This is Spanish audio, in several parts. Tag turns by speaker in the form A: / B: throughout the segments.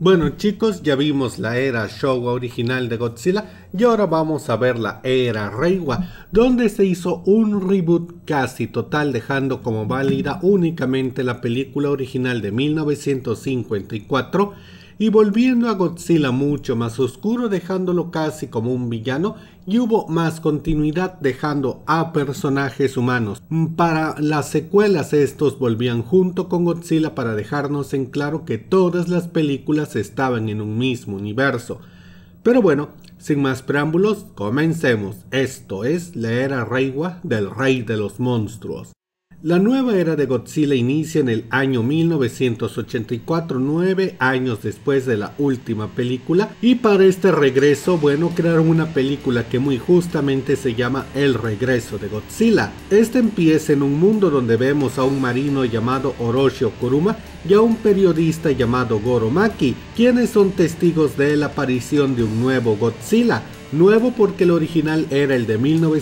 A: Bueno chicos, ya vimos la era Showa original de Godzilla y ahora vamos a ver la era Reiwa, donde se hizo un reboot casi total, dejando como válida únicamente la película original de 1954 y volviendo a Godzilla mucho más oscuro, dejándolo casi como un villano, y hubo más continuidad dejando a personajes humanos. Para las secuelas estos volvían junto con Godzilla para dejarnos en claro que todas las películas estaban en un mismo universo. Pero bueno, sin más preámbulos, comencemos. Esto es la era Reiwa del Rey de los Monstruos. La nueva era de Godzilla inicia en el año 1984, 9 años después de la última película, y para este regreso, bueno, crearon una película que muy justamente se llama El Regreso de Godzilla. Este empieza en un mundo donde vemos a un marino llamado Orochi Kuruma y a un periodista llamado Goro Maki, quienes son testigos de la aparición de un nuevo Godzilla. Nuevo porque el original era el de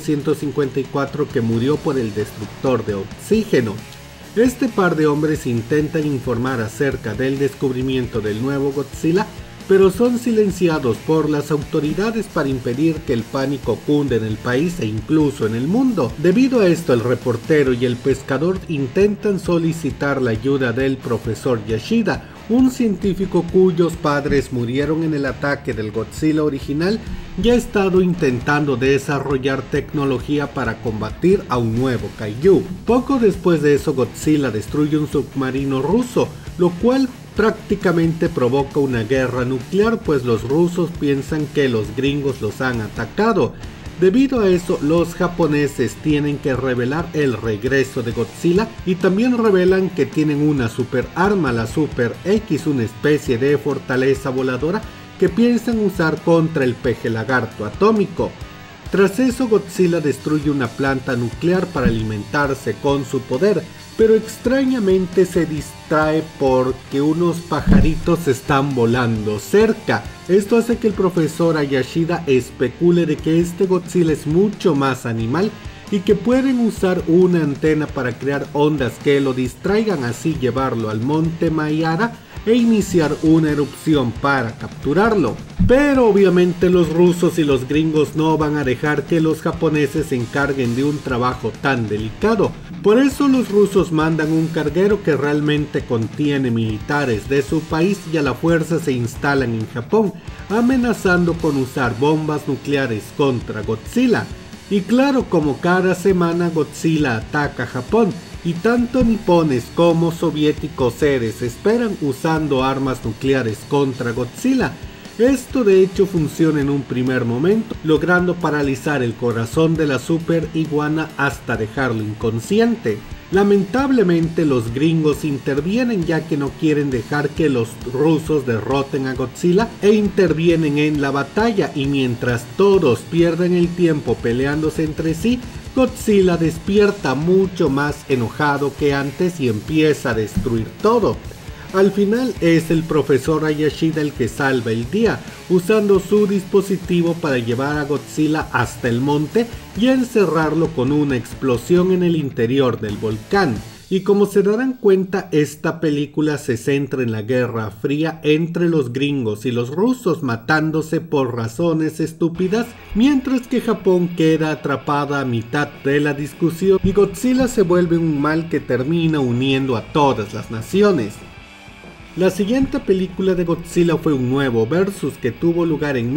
A: 1954 que murió por el destructor de oxígeno. Este par de hombres intentan informar acerca del descubrimiento del nuevo Godzilla, pero son silenciados por las autoridades para impedir que el pánico cunde en el país e incluso en el mundo. Debido a esto, el reportero y el pescador intentan solicitar la ayuda del profesor Yashida, un científico cuyos padres murieron en el ataque del Godzilla original y ha estado intentando desarrollar tecnología para combatir a un nuevo kaiju. Poco después de eso, Godzilla destruye un submarino ruso, lo cual prácticamente provoca una guerra nuclear, pues los rusos piensan que los gringos los han atacado. Debido a eso, los japoneses tienen que revelar el regreso de Godzilla y también revelan que tienen una super arma, la Super X, una especie de fortaleza voladora que piensan usar contra el peje lagarto atómico. Tras eso, Godzilla destruye una planta nuclear para alimentarse con su poder, pero extrañamente se distrae porque unos pajaritos están volando cerca. Esto hace que el profesor Ayashida especule de que este Godzilla es mucho más animal y que pueden usar una antena para crear ondas que lo distraigan, así llevarlo al monte Mayara e iniciar una erupción para capturarlo. Pero obviamente los rusos y los gringos no van a dejar que los japoneses se encarguen de un trabajo tan delicado. Por eso los rusos mandan un carguero que realmente contiene militares de su país y a la fuerza se instalan en Japón, amenazando con usar bombas nucleares contra Godzilla. Y claro, como cada semana Godzilla ataca a Japón, y tanto nipones como soviéticos se desesperan usando armas nucleares contra Godzilla. Esto de hecho funciona en un primer momento, logrando paralizar el corazón de la super iguana hasta dejarlo inconsciente. Lamentablemente los gringos intervienen, ya que no quieren dejar que los rusos derroten a Godzilla, e intervienen en la batalla, y mientras todos pierden el tiempo peleándose entre sí, Godzilla despierta mucho más enojado que antes y empieza a destruir todo. Al final es el profesor Ayashida el que salva el día, usando su dispositivo para llevar a Godzilla hasta el monte y encerrarlo con una explosión en el interior del volcán. Y como se darán cuenta, esta película se centra en la Guerra Fría entre los gringos y los rusos, matándose por razones estúpidas, mientras que Japón queda atrapada a mitad de la discusión y Godzilla se vuelve un mal que termina uniendo a todas las naciones. La siguiente película de Godzilla fue un nuevo versus que tuvo lugar en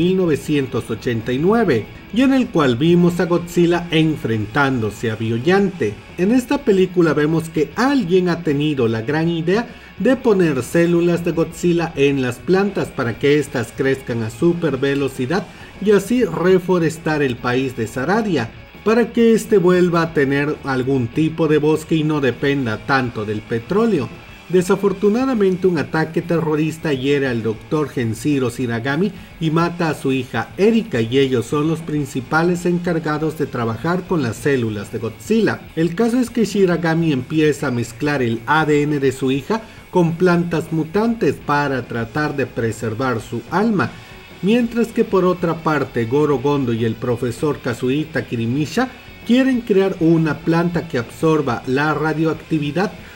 A: 1989 y en el cual vimos a Godzilla enfrentándose a Biollante. En esta película vemos que alguien ha tenido la gran idea de poner células de Godzilla en las plantas para que éstas crezcan a super velocidad y así reforestar el país de Zaradia, para que este vuelva a tener algún tipo de bosque y no dependa tanto del petróleo. Desafortunadamente, un ataque terrorista hiere al Dr. Kenshiro Shiragami y mata a su hija Erika, y ellos son los principales encargados de trabajar con las células de Godzilla. El caso es que Shiragami empieza a mezclar el ADN de su hija con plantas mutantes para tratar de preservar su alma, mientras que por otra parte Goro Gondo y el profesor Kazuhita Kirimisha quieren crear una planta que absorba la radioactividad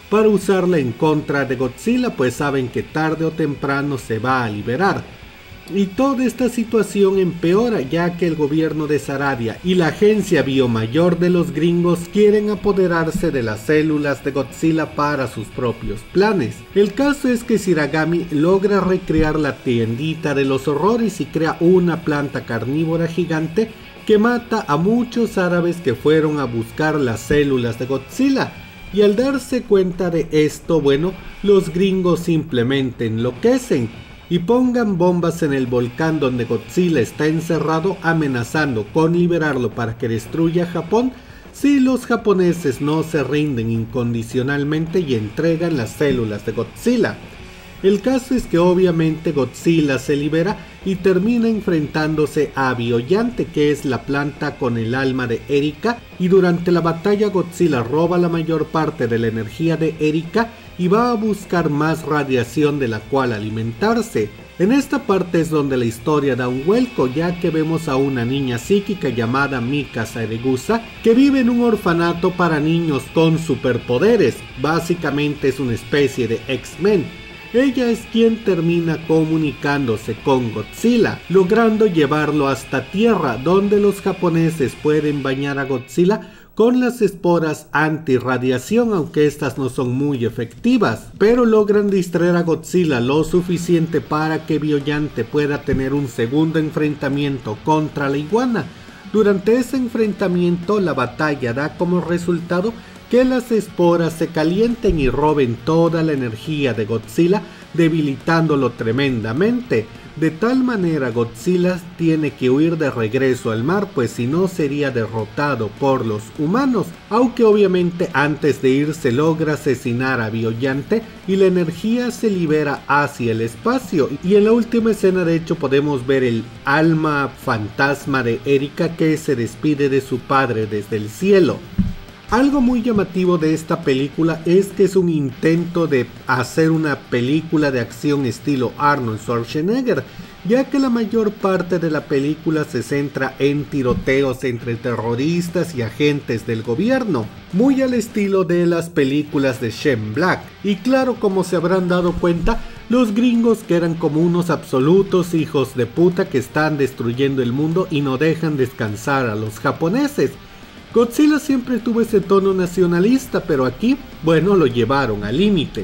A: para usarla en contra de Godzilla, pues saben que tarde o temprano se va a liberar. Y toda esta situación empeora ya que el gobierno de Zaradia y la agencia biomayor de los gringos quieren apoderarse de las células de Godzilla para sus propios planes. El caso es que Shiragami logra recrear la tiendita de los horrores y crea una planta carnívora gigante que mata a muchos árabes que fueron a buscar las células de Godzilla. Y al darse cuenta de esto, bueno, los gringos simplemente enloquecen y pongan bombas en el volcán donde Godzilla está encerrado, amenazando con liberarlo para que destruya Japón si los japoneses no se rinden incondicionalmente y entregan las células de Godzilla. El caso es que obviamente Godzilla se libera y termina enfrentándose a Biollante, que es la planta con el alma de Erika, y durante la batalla Godzilla roba la mayor parte de la energía de Erika y va a buscar más radiación de la cual alimentarse. En esta parte es donde la historia da un vuelco, ya que vemos a una niña psíquica llamada Mika Saeregusa que vive en un orfanato para niños con superpoderes. Básicamente es una especie de X-Men. Ella es quien termina comunicándose con Godzilla, logrando llevarlo hasta tierra, donde los japoneses pueden bañar a Godzilla con las esporas antirradiación, aunque estas no son muy efectivas, pero logran distraer a Godzilla lo suficiente para que Biollante pueda tener un segundo enfrentamiento contra la iguana. Durante ese enfrentamiento, la batalla da como resultado que las esporas se calienten y roben toda la energía de Godzilla, debilitándolo tremendamente. De tal manera Godzilla tiene que huir de regreso al mar, pues si no sería derrotado por los humanos, aunque obviamente antes de irse logra asesinar a Biollante y la energía se libera hacia el espacio. Y en la última escena de hecho podemos ver el alma fantasma de Erika que se despide de su padre desde el cielo. Algo muy llamativo de esta película es que es un intento de hacer una película de acción estilo Arnold Schwarzenegger, ya que la mayor parte de la película se centra en tiroteos entre terroristas y agentes del gobierno, muy al estilo de las películas de Shane Black. Y claro, como se habrán dado cuenta, los gringos que eran como unos absolutos hijos de puta que están destruyendo el mundo y no dejan descansar a los japoneses. Godzilla siempre tuvo ese tono nacionalista, pero aquí, bueno, lo llevaron al límite.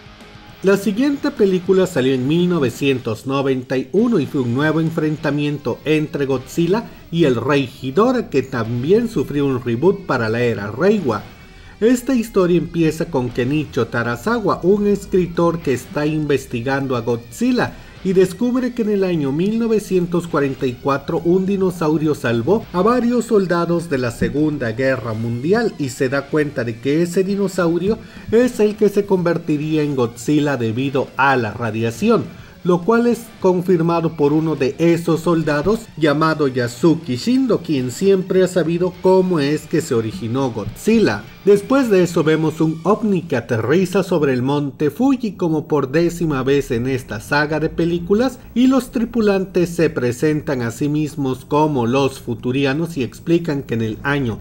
A: La siguiente película salió en 1991 y fue un nuevo enfrentamiento entre Godzilla y el Rey Ghidorah, que también sufrió un reboot para la era Reiwa. Esta historia empieza con Kenichiro Terasawa, un escritor que está investigando a Godzilla, y descubre que en el año 1944 un dinosaurio salvó a varios soldados de la Segunda Guerra Mundial y se da cuenta de que ese dinosaurio es el que se convertiría en Godzilla debido a la radiación, lo cual es confirmado por uno de esos soldados llamado Yasuki Shindo, quien siempre ha sabido cómo es que se originó Godzilla. Después de eso vemos un ovni que aterriza sobre el monte Fuji como por 10ª vez en esta saga de películas, y los tripulantes se presentan a sí mismos como los futurianos y explican que en el año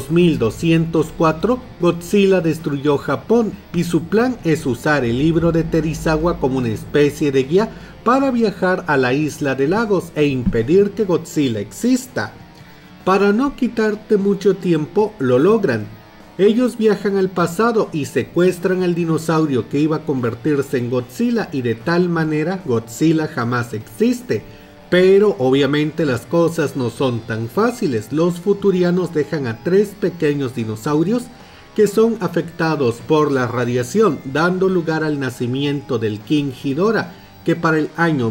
A: 2204 Godzilla destruyó Japón y su plan es usar el libro de Terizawa como una especie de guía para viajar a la isla de Lagos e impedir que Godzilla exista. Para no quitarte mucho tiempo, lo logran. Ellos viajan al pasado y secuestran al dinosaurio que iba a convertirse en Godzilla, y de tal manera Godzilla jamás existe. Pero obviamente las cosas no son tan fáciles. Los futurianos dejan a 3 pequeños dinosaurios que son afectados por la radiación, dando lugar al nacimiento del King Ghidorah, que para el año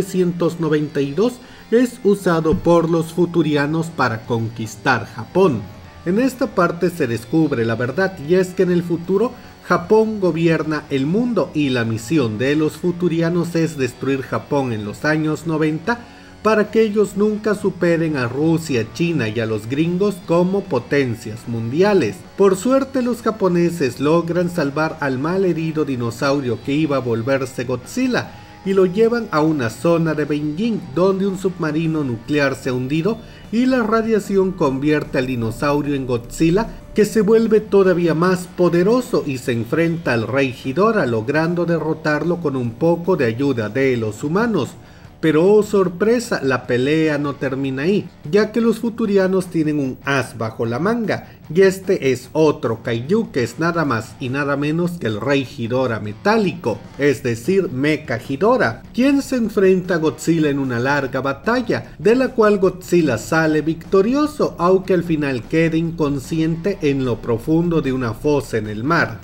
A: 1992 es usado por los futurianos para conquistar Japón. En esta parte se descubre la verdad, y es que en el futuro Japón gobierna el mundo y la misión de los futurianos es destruir Japón en los años 90 para que ellos nunca superen a Rusia, China y a los gringos como potencias mundiales. Por suerte los japoneses logran salvar al malherido dinosaurio que iba a volverse Godzilla, y lo llevan a una zona de Beijing donde un submarino nuclear se ha hundido y la radiación convierte al dinosaurio en Godzilla, que se vuelve todavía más poderoso y se enfrenta al rey Ghidorah, logrando derrotarlo con un poco de ayuda de los humanos. Pero oh sorpresa, la pelea no termina ahí, ya que los futurianos tienen un as bajo la manga, y este es otro kaiju que es nada más y nada menos que el rey Ghidorah metálico, es decir, Mecha Ghidorah, quien se enfrenta a Godzilla en una larga batalla, de la cual Godzilla sale victorioso, aunque al final quede inconsciente en lo profundo de una fosa en el mar.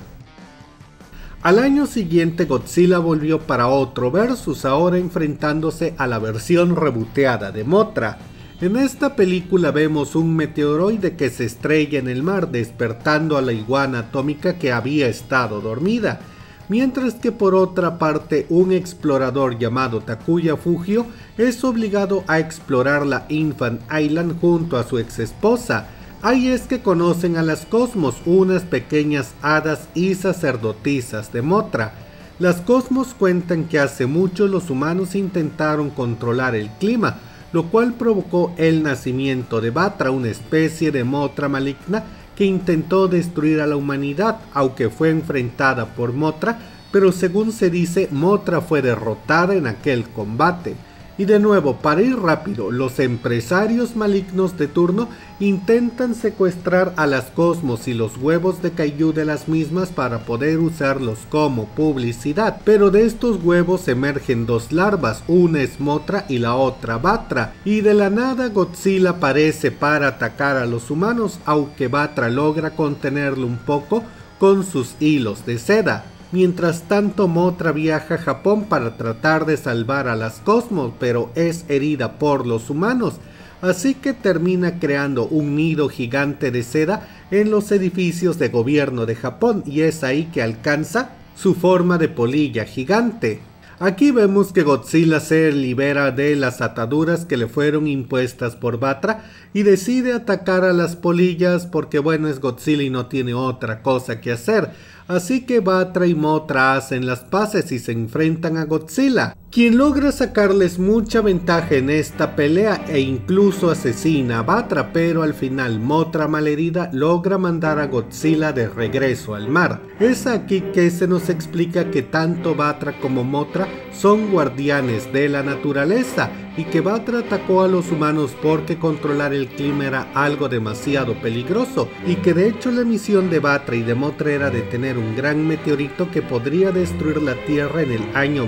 A: Al año siguiente Godzilla volvió para otro versus, ahora enfrentándose a la versión rebooteada de Mothra. En esta película vemos un meteoroide que se estrella en el mar, despertando a la iguana atómica que había estado dormida, mientras que por otra parte un explorador llamado Takuya Fujio es obligado a explorar la Infant Island junto a su ex esposa. Ahí es que conocen a las Cosmos, unas pequeñas hadas y sacerdotisas de Mothra. Las Cosmos cuentan que hace mucho los humanos intentaron controlar el clima, lo cual provocó el nacimiento de Batra, una especie de Mothra maligna que intentó destruir a la humanidad, aunque fue enfrentada por Mothra, pero según se dice, Mothra fue derrotada en aquel combate. Y de nuevo, para ir rápido, los empresarios malignos de turno intentan secuestrar a las Cosmos y los huevos de kaiju de las mismas para poder usarlos como publicidad, pero de estos huevos emergen dos larvas, una es Mothra y la otra Batra, y de la nada Godzilla aparece para atacar a los humanos, aunque Batra logra contenerlo un poco con sus hilos de seda. Mientras tanto, Mothra viaja a Japón para tratar de salvar a las Cosmos, pero es herida por los humanos, así que termina creando un nido gigante de seda en los edificios de gobierno de Japón, y es ahí que alcanza su forma de polilla gigante. Aquí vemos que Godzilla se libera de las ataduras que le fueron impuestas por Batra y decide atacar a las polillas porque bueno, es Godzilla y no tiene otra cosa que hacer. Así que Batra y Mothra hacen las paces y se enfrentan a Godzilla, quien logra sacarles mucha ventaja en esta pelea e incluso asesina a Batra, pero al final Mothra, malherida, logra mandar a Godzilla de regreso al mar. Es aquí que se nos explica que tanto Batra como Mothra son guardianes de la naturaleza y que Batra atacó a los humanos porque controlar el clima era algo demasiado peligroso, y que de hecho la misión de Batra y de Mothra era detener un gran meteorito que podría destruir la Tierra en el año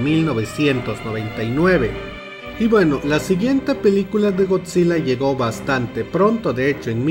A: 1999. Y bueno, la siguiente película de Godzilla llegó bastante pronto, de hecho en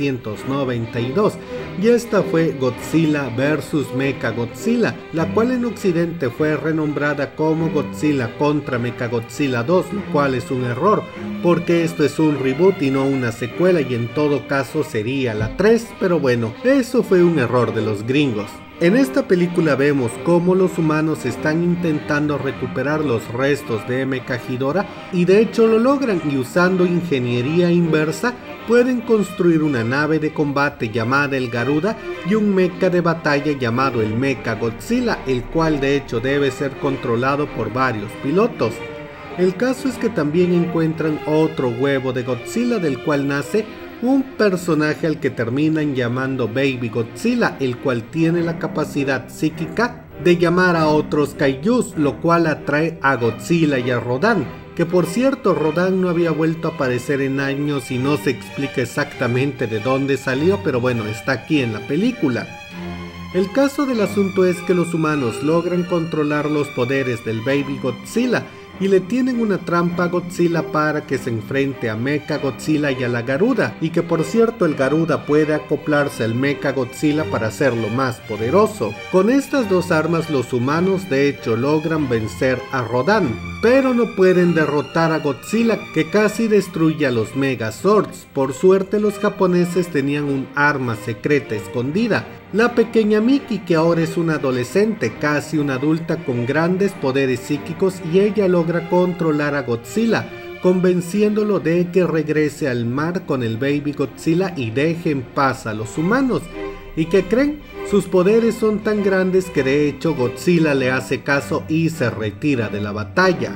A: 1992, y esta fue Godzilla vs Mechagodzilla, la cual en occidente fue renombrada como Godzilla contra Mechagodzilla 2, lo cual es un error, porque esto es un reboot y no una secuela, y en todo caso sería la 3, pero bueno, eso fue un error de los gringos. En esta película vemos cómo los humanos están intentando recuperar los restos de Mecha Ghidorah y de hecho lo logran, y usando ingeniería inversa pueden construir una nave de combate llamada el Garuda y un mecha de batalla llamado el Mechagodzilla, el cual de hecho debe ser controlado por varios pilotos. El caso es que también encuentran otro huevo de Godzilla, del cual nace un personaje al que terminan llamando Baby Godzilla, el cual tiene la capacidad psíquica de llamar a otros kaijus, lo cual atrae a Godzilla y a Rodan, que por cierto Rodan no había vuelto a aparecer en años y no se explica exactamente de dónde salió, pero bueno, está aquí en la película. El caso del asunto es que los humanos logran controlar los poderes del Baby Godzilla y le tienen una trampa a Godzilla para que se enfrente a Mechagodzilla y a la Garuda, y que por cierto el Garuda puede acoplarse al Mechagodzilla para hacerlo más poderoso. Con estas dos armas los humanos de hecho logran vencer a Rodan, pero no pueden derrotar a Godzilla, que casi destruye a los Megazords. Por suerte los japoneses tenían un arma secreta escondida, la pequeña Miki, que ahora es una adolescente, casi una adulta con grandes poderes psíquicos, y ella logra controlar a Godzilla, convenciéndolo de que regrese al mar con el Baby Godzilla y deje en paz a los humanos. ¿Y qué creen? Sus poderes son tan grandes que de hecho Godzilla le hace caso y se retira de la batalla.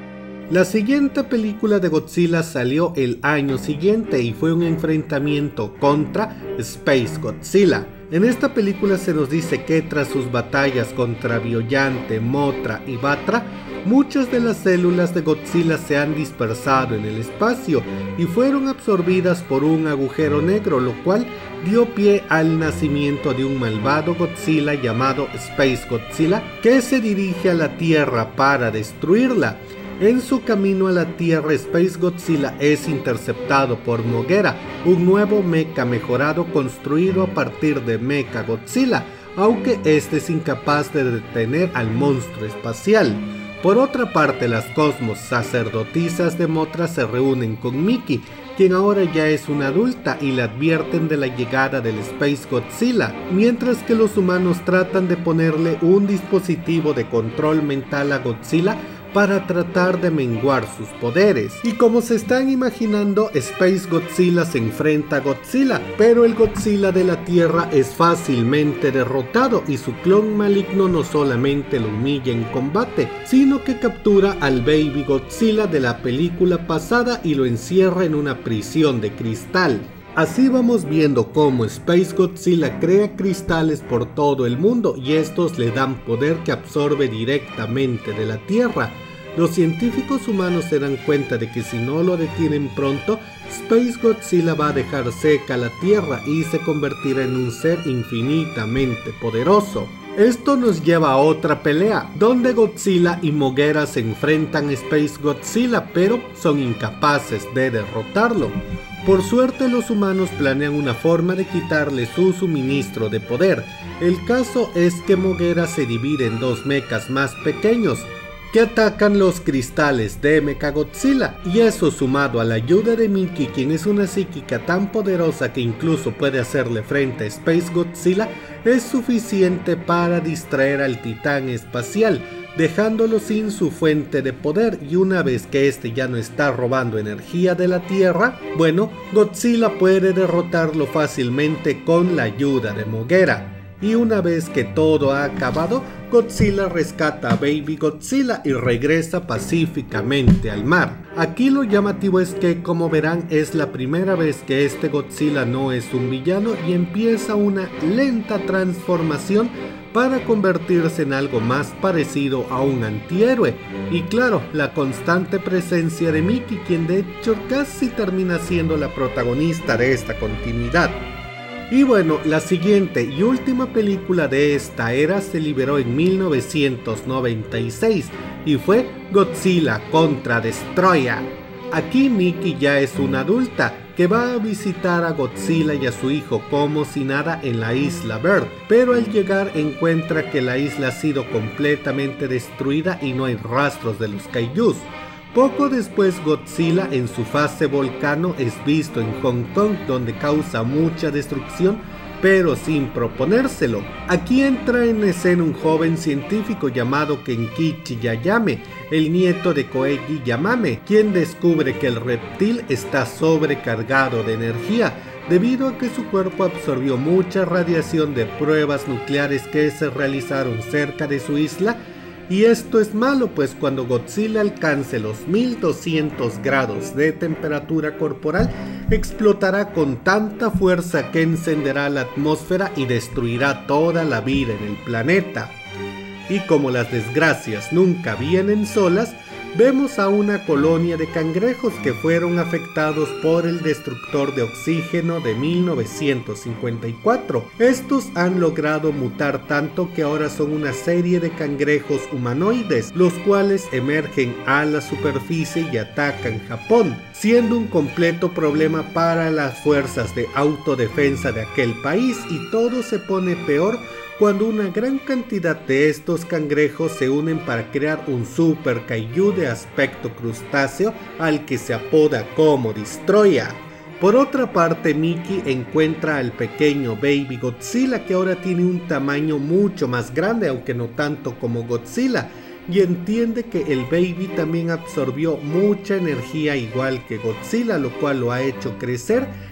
A: La siguiente película de Godzilla salió el año siguiente y fue un enfrentamiento contra Space Godzilla. En esta película se nos dice que tras sus batallas contra Biollante, Mothra y Batra, muchas de las células de Godzilla se han dispersado en el espacio y fueron absorbidas por un agujero negro, lo cual dio pie al nacimiento de un malvado Godzilla llamado Space Godzilla, que se dirige a la Tierra para destruirla. En su camino a la Tierra, Space Godzilla es interceptado por Moguera, un nuevo mecha mejorado construido a partir de Mecha Godzilla, aunque este es incapaz de detener al monstruo espacial. Por otra parte, las Cosmos sacerdotisas de Mothra se reúnen con Miki, quien ahora ya es una adulta, y le advierten de la llegada del Space Godzilla, mientras que los humanos tratan de ponerle un dispositivo de control mental a Godzilla para tratar de menguar sus poderes. Y como se están imaginando, Space Godzilla se enfrenta a Godzilla, pero el Godzilla de la Tierra es fácilmente derrotado y su clon maligno no solamente lo humilla en combate, sino que captura al Baby Godzilla de la película pasada y lo encierra en una prisión de cristal. Así vamos viendo cómo Space Godzilla crea cristales por todo el mundo y estos le dan poder que absorbe directamente de la Tierra. Los científicos humanos se dan cuenta de que si no lo detienen pronto, Space Godzilla va a dejar seca la Tierra y se convertirá en un ser infinitamente poderoso. Esto nos lleva a otra pelea, donde Godzilla y Moguera se enfrentan a Space Godzilla, pero son incapaces de derrotarlo. Por suerte, los humanos planean una forma de quitarle su suministro de poder. El caso es que Moguera se divide en dos mechas más pequeños que atacan los cristales de Mechagodzilla, y eso sumado a la ayuda de Miki, quien es una psíquica tan poderosa que incluso puede hacerle frente a Space Godzilla, es suficiente para distraer al titán espacial, dejándolo sin su fuente de poder, y una vez que este ya no está robando energía de la Tierra, bueno, Godzilla puede derrotarlo fácilmente con la ayuda de Moguera. Y una vez que todo ha acabado, Godzilla rescata a Baby Godzilla y regresa pacíficamente al mar. Aquí lo llamativo es que, como verán, es la primera vez que este Godzilla no es un villano y empieza una lenta transformación para convertirse en algo más parecido a un antihéroe. Y claro, la constante presencia de Miki, quien de hecho casi termina siendo la protagonista de esta continuidad. Y bueno, la siguiente y última película de esta era se liberó en 1996 y fue Godzilla contra Destoroyah. Aquí Miki ya es una adulta que va a visitar a Godzilla y a su hijo como si nada en la isla Bird, pero al llegar encuentra que la isla ha sido completamente destruida y no hay rastros de los kaijus. Poco después, Godzilla en su fase volcano es visto en Hong Kong, donde causa mucha destrucción, pero sin proponérselo. Aquí entra en escena un joven científico llamado Kenkichi Yayame, el nieto de Koegi Yamame, quien descubre que el reptil está sobrecargado de energía, debido a que su cuerpo absorbió mucha radiación de pruebas nucleares que se realizaron cerca de su isla. Y esto es malo, pues cuando Godzilla alcance los 1200 grados de temperatura corporal, explotará con tanta fuerza que encenderá la atmósfera y destruirá toda la vida en el planeta. Y como las desgracias nunca vienen solas, vemos a una colonia de cangrejos que fueron afectados por el destructor de oxígeno de 1954. Estos han logrado mutar tanto que ahora son una serie de cangrejos humanoides, los cuales emergen a la superficie y atacan Japón, siendo un completo problema para las fuerzas de autodefensa de aquel país, y todo se pone peor cuando una gran cantidad de estos cangrejos se unen para crear un super kaiju de aspecto crustáceo al que se apoda como Destoroyah. Por otra parte, Miki encuentra al pequeño Baby Godzilla, que ahora tiene un tamaño mucho más grande, aunque no tanto como Godzilla, y entiende que el Baby también absorbió mucha energía igual que Godzilla, lo cual lo ha hecho crecer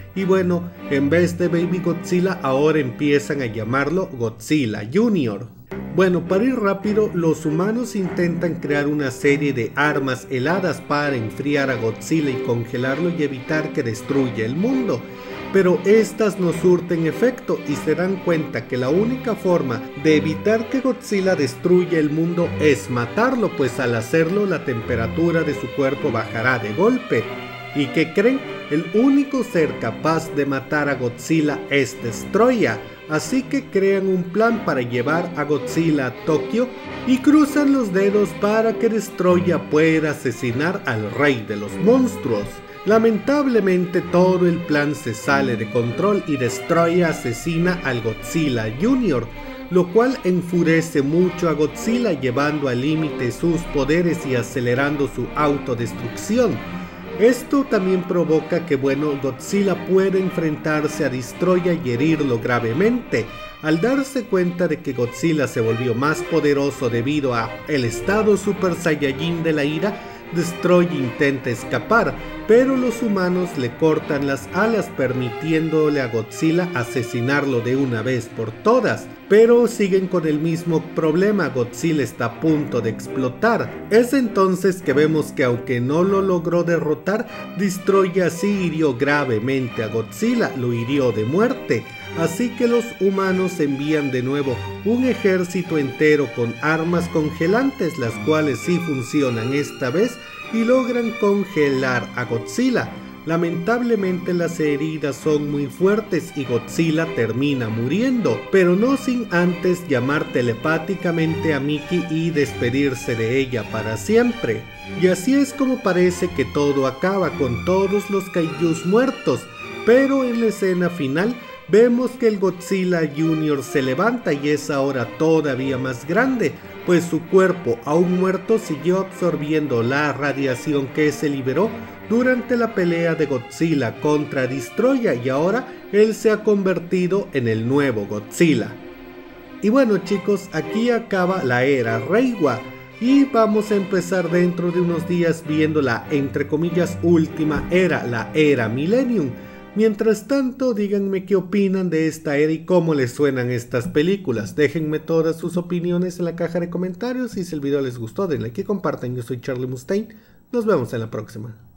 A: y bueno, en vez de Baby Godzilla ahora empiezan a llamarlo Godzilla Jr. Bueno, para ir rápido, los humanos intentan crear una serie de armas heladas para enfriar a Godzilla y congelarlo y evitar que destruya el mundo. Pero estas no surten efecto y se dan cuenta que la única forma de evitar que Godzilla destruya el mundo es matarlo, pues al hacerlo la temperatura de su cuerpo bajará de golpe. ¿Y qué creen? El único ser capaz de matar a Godzilla es Destoroyah, así que crean un plan para llevar a Godzilla a Tokio y cruzan los dedos para que Destoroyah pueda asesinar al rey de los monstruos. Lamentablemente todo el plan se sale de control y Destoroyah asesina al Godzilla Jr., lo cual enfurece mucho a Godzilla, llevando al límite sus poderes y acelerando su autodestrucción. Esto también provoca que Godzilla pueda enfrentarse a Destoroyah y herirlo gravemente. Al darse cuenta de que Godzilla se volvió más poderoso debido a el estado Super Saiyajin de la ira, Destoroyah intenta escapar, pero los humanos le cortan las alas, permitiéndole a Godzilla asesinarlo de una vez por todas. Pero siguen con el mismo problema, Godzilla está a punto de explotar. Es entonces que vemos que aunque no lo logró derrotar, Destoroyah sí hirió gravemente a Godzilla, lo hirió de muerte. Así que los humanos envían de nuevo un ejército entero con armas congelantes, las cuales sí funcionan esta vez y logran congelar a Godzilla. Lamentablemente las heridas son muy fuertes y Godzilla termina muriendo, pero no sin antes llamar telepáticamente a Miki y despedirse de ella para siempre. Y así es como parece que todo acaba, con todos los kaijus muertos, pero en la escena final vemos que el Godzilla Jr. se levanta y es ahora todavía más grande, pues su cuerpo aún muerto siguió absorbiendo la radiación que se liberó durante la pelea de Godzilla contra Destoroyah, y ahora él se ha convertido en el nuevo Godzilla. Y bueno chicos, aquí acaba la era Reiwa y vamos a empezar dentro de unos días viendo la entre comillas última era, la era Millennium. Mientras tanto, díganme qué opinan de esta era y cómo les suenan estas películas. Déjenme todas sus opiniones en la caja de comentarios y si el video les gustó denle like y compartan. Yo soy Charlie Mustaine, nos vemos en la próxima.